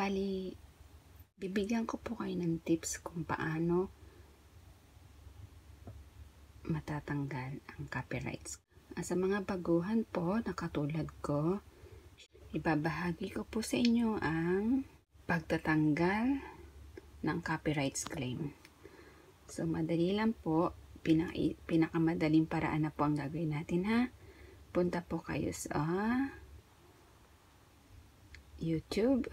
Bali, bibigyan ko po kayo ng tips kung paano matatanggal ang copyrights. Sa mga baguhan po na katulad ko, ibabahagi ko po sa inyo ang pagtatanggal ng copyrights claim. So, madali lang po. Pinakamadaling paraan na po ang gagawin natin, ha. Punta po kayo sa YouTube.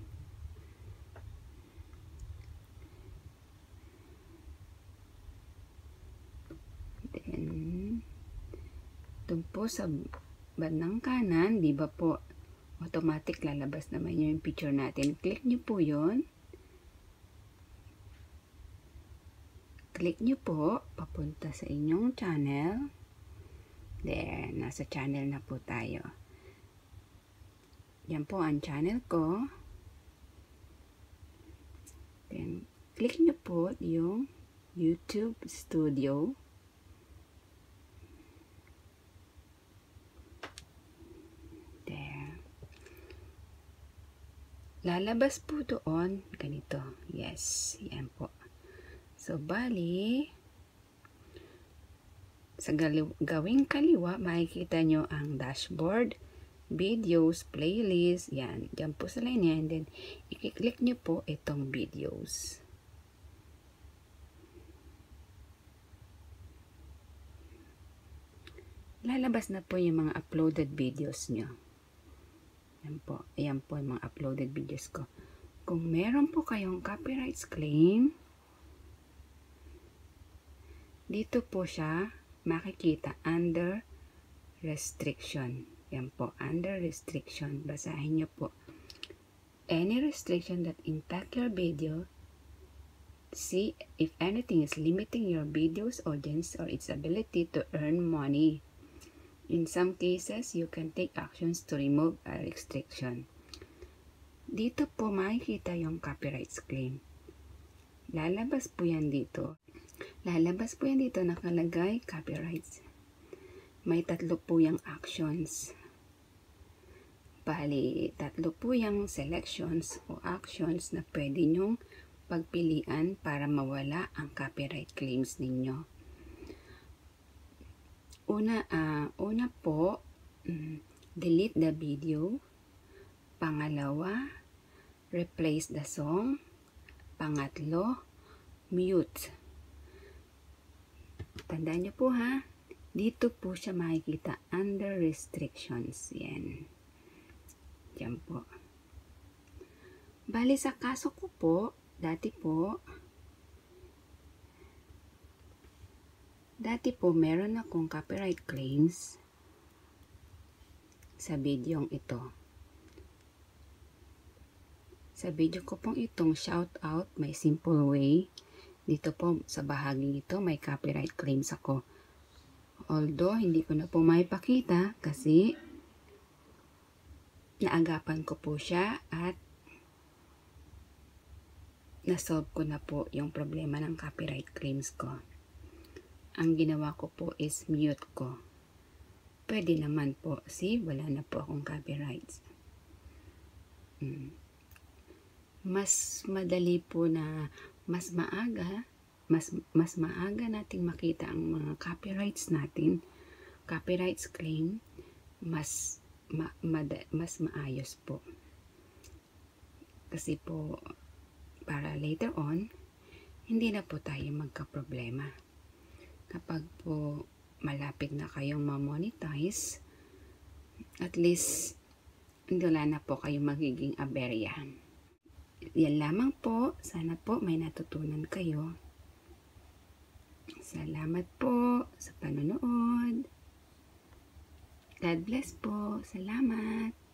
Then, doon po sa bandang kanan, di ba po, automatic lalabas naman yung picture natin. Click nyo po yun. Click nyo po, papunta sa inyong channel. There, nasa channel na po tayo. Yan po ang channel ko. Then, click nyo po yung YouTube Studio. There. Lalabas po doon, ganito. Yes, yan po. So, bali, sa gawing kaliwa, makikita nyo ang dashboard, videos, playlist, yan. Diyan po sa line yan. Then, i-click nyo po itong videos. Lalabas na po yung mga uploaded videos nyo. Yan po. Ayan po yung mga uploaded videos ko. Kung meron po kayong copyrights claim, dito po siya makikita under restriction. Yan po, under restriction. Basahin nyo po. Any restriction that impact your video, see if anything is limiting your video's audience or its ability to earn money. In some cases, you can take actions to remove a restriction. Dito po makikita yung copyrights claim. Lalabas po yan dito. Nakalagay copyrights. May tatlo po yung actions. Bali, tatlo po yung selections o actions na pwede nyong pagpilian para mawala ang copyright claims ninyo. Una po, delete the video. Pangalawa, replace the song. Pangatlo, mute. Tandaan nyo po, ha. Dito po siya makikita under restrictions. Yan. Diyan po. Bali sa kaso ko po, dati po meron akong copyright claims sa videong ito. Sa video ko pong itong shout out my simple way, dito po sa bahaging ito may copyright claims ako. Although hindi ko na po maipakita kasi naagapan ko po siya at nasolve ko na po yung problema ng copyright claims ko. Ang ginawa ko po is mute ko. Pwede naman po, see, wala na po akong copyrights. Mas madali po na mas maaga nating makita ang mga copyrights natin, copyrights claim, mas maayos po. Kasi po, para later on, hindi na po tayo magka-problema. Kapag po malapit na kayong ma-monetize, at least, wala na po kayong magiging aberya. Yan lamang po. Sana po may natutunan kayo. Salamat po sa panonood. God bless po. Salamat.